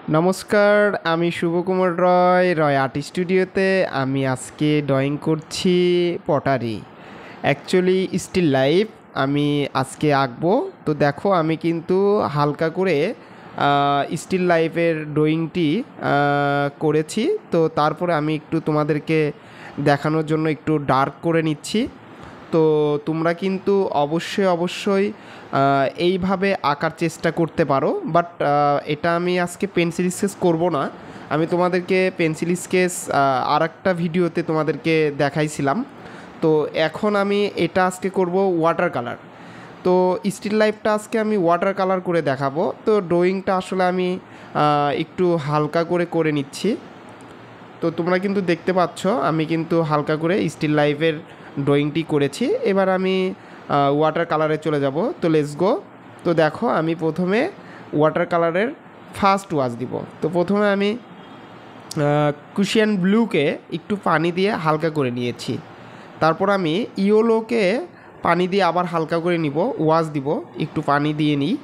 নমস্কার, আমি শুভকুমার রয় আর্ট স্টুডিওতে। আমি আজকে ড্রয়িং করছি পটারি, অ্যাকচুয়ালি স্টিল লাইফ আমি আজকে আঁকবো। তো দেখো আমি কিন্তু হালকা করে স্টিল লাইফের ড্রয়িংটি করেছি। তো তারপরে আমি একটু তোমাদেরকে দেখানোর জন্য একটু ডার্ক করে নিচ্ছি। তো তোমরা কিন্তু অবশ্যই এইভাবে আঁকার চেষ্টা করতে পারো। বাট এটা আমি আজকে পেন্সিল স্কেচ করব না। আমি তোমাদেরকে পেন্সিল স্কেচ আর একটা ভিডিওতে তোমাদেরকে দেখাইছিলাম। তো এখন আমি এটা আজকে করব ওয়াটার কালার। তো স্টিল লাইফটা আজকে আমি ওয়াটার কালার করে দেখাবো। তো ড্রয়িংটা আসলে আমি একটু হালকা করে নিচ্ছি। তো তোমরা কিন্তু দেখতে পাচ্ছ আমি কিন্তু হালকা করে স্টিল লাইফের ড্রয়িংটি করেছি। এবার আমি ওয়াটার কালারে চলে যাব। তো লেটস গো। তো দেখো আমি প্রথমে ওয়াটার কালারের ফার্স্ট ওয়াশ দিব। তো প্রথমে আমি কুশিয়ান ব্লুকে একটু পানি দিয়ে হালকা করে নিয়েছি। তারপর আমি ইয়েলোকে পানি দিয়ে আবার হালকা করে নিব, ওয়াশ দিব, একটু পানি দিয়ে নিই।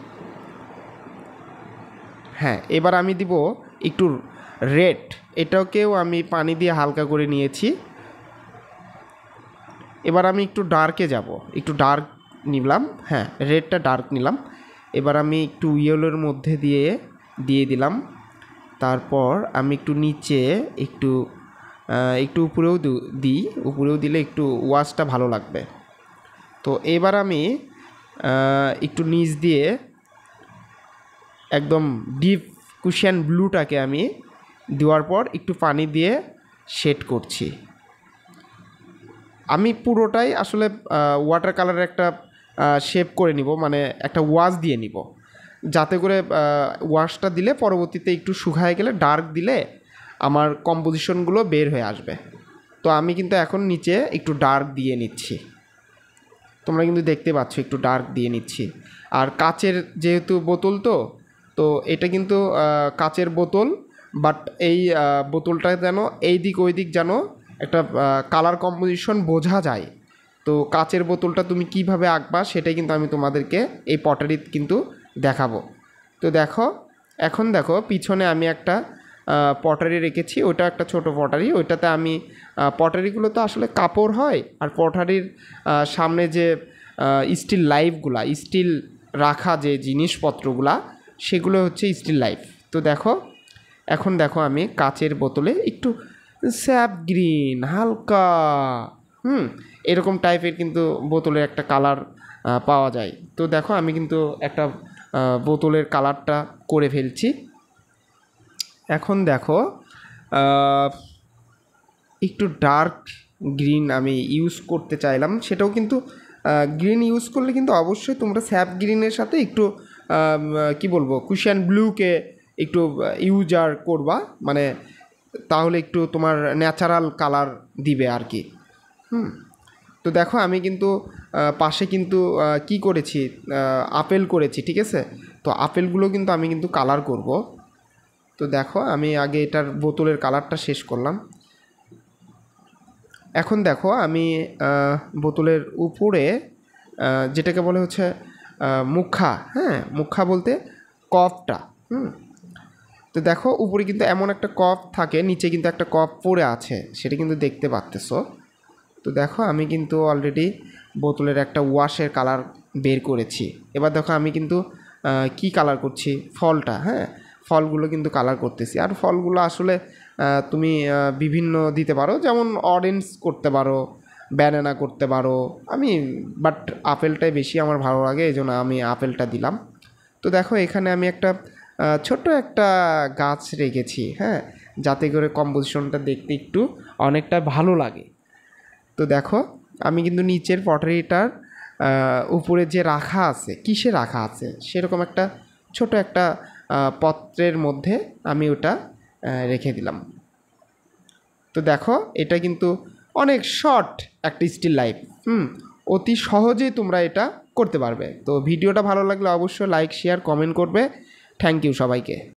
হ্যাঁ, এবার আমি দিব একটু রেড, এটাকেও আমি পানি দিয়ে হালকা করে নিয়েছি। এবার আমি একটু ডার্কে যাব, একটু ডার্ক নিলাম। হ্যাঁ, রেডটা ডার্ক নিলাম। এবার আমি একটু ইয়েলোর মধ্যে দিয়ে দিলাম। তারপর আমি একটু নিচে একটু উপরেও দিই, উপরেও দিলে একটু ওয়াশটা ভালো লাগবে। তো এবার আমি একটু নিচ দিয়ে একদম ডিপ কুশিয়ান ব্লুটাকে আমি দেওয়ার পর একটু পানি দিয়ে শেড করছি। আমি পুরোটাই আসলে ওয়াটার কালারের একটা শেপ করে নিব, মানে একটা ওয়াশ দিয়ে নিব, যাতে করে ওয়াশটা দিলে পরবর্তীতে একটু শুকায় গেলে ডার্ক দিলে আমার কম্পোজিশনগুলো বের হয়ে আসবে। তো আমি কিন্তু এখন নিচে একটু ডার্ক দিয়ে নিচ্ছি। তোমরা কিন্তু দেখতে পাচ্ছ একটু ডার্ক দিয়ে নিচ্ছি। আর কাচের যেহেতু বোতল, তো এটা কিন্তু কাচের বোতল, বাট এই বোতলটা যেন এই দিক ওই দিক যেন একটা কালার কম্পোজিশন বোঝা যায়। তো কাচের বোতলটা তুমি কিভাবে আঁকবা সেটাই কিন্তু আমি তোমাদেরকে এই পটারিতে কিন্তু দেখাবো। তো দেখো, এখন দেখো পিছনে আমি একটা পটারি রেখেছি। ওটা একটা ছোট পটারি, ওইটাতে আমি পটারিগুলো তো আসলে কাপড় হয়, আর পটারির সামনে যে স্টিল লাইফগুলা, স্টিল রাখা যে জিনিসপত্রগুলা, সেগুলো হচ্ছে স্টিল লাইফ। তো দেখো, এখন দেখো আমি কাচের বোতলে একটু স্যাপ গ্রিন হালকা এরকম টাইপের কিন্তু বোতলের একটা কালার পাওয়া যায়। তো দেখো আমি কিন্তু একটা বোতলের কালারটা করে ফেলছি। এখন দেখো একটু ডার্ক গ্রিন আমি ইউজ করতে চাইলাম, সেটাও কিন্তু গ্রিন ইউজ করলে কিন্তু অবশ্যই তোমরা স্যাপ গ্রিনের সাথে একটু কি বলবো কুশিয়ান ব্লুকে একটু ইউজার করবা, মানে তাহলে একটু তোমার ন্যাচারাল কালার দিবে আর কি। তো দেখো আমি কিন্তু পাশে কিন্তু কি করেছি, আপেল করেছি, ঠিক আছে। তো আপেলগুলো কিন্তু আমি কিন্তু কালার করব। তো দেখো আমি আগে এটার বোতলের কালারটা শেষ করলাম। এখন দেখো আমি বোতলের উপরে যেটাকে বলে হচ্ছে মুখা, হ্যাঁ মুখা বলতে কপটা। তো দেখো উপরে কিন্তু এমন একটা কপ থাকে, নিচে কিন্তু একটা কপ পড়ে আছে, সেটা কিন্তু দেখতে পাচ্তেছো। তো দেখো আমি কিন্তু অলরেডি বোতলের একটা ওয়াশের কালার বের করেছি। এবার দেখো আমি কিন্তু কি কালার করছি, ফলটা, হ্যাঁ ফলগুলো কিন্তু কালার করতেছি। আর ফলগুলো আসলে তুমি বিভিন্ন দিতে পারো, যেমন অরেঞ্জ করতে পারো, ব্যানানা করতে পারো। বাট আপেলটাই বেশি আমার ভালো লাগে, এই জন্য আমি আপেলটা দিলাম। তো দেখো এখানে আমি একটা ছোট্ট একটা গাছ রেখেছি, হ্যাঁ, যাতে করে কম্পোজিশনটা দেখতে একটু অনেকটা ভালো লাগে। তো দেখো আমি কিন্তু নিচের পটারিটার উপরে যে রাখা আছে, কিসে রাখা আছে সেরকম একটা ছোট একটা পত্রের মধ্যে আমি ওটা রেখে দিলাম। তো দেখো এটা কিন্তু অনেক শর্ট একটা স্টিল লাইফ, অতি সহজেই তোমরা এটা করতে পারবে। তো ভিডিওটা ভালো লাগলে অবশ্যই লাইক শেয়ার কমেন্ট করবে। থ্যাংক ইউ সবাইকে।